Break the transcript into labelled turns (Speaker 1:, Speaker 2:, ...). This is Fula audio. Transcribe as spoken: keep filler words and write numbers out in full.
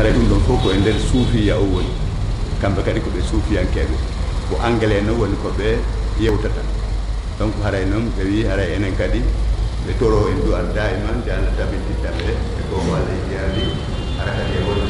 Speaker 1: haray ɗum ɗon fof ko e nder suufiya o woni kamɓe kadi koɓe suufiyankeɓe ko anglais no woni koɓe yewtata donc haray noon ɓe wi haray enen kadi ɓe toro en du'an daiman nde Allah tabitittaɓe e koko Allah jeeyali hara kadi e woni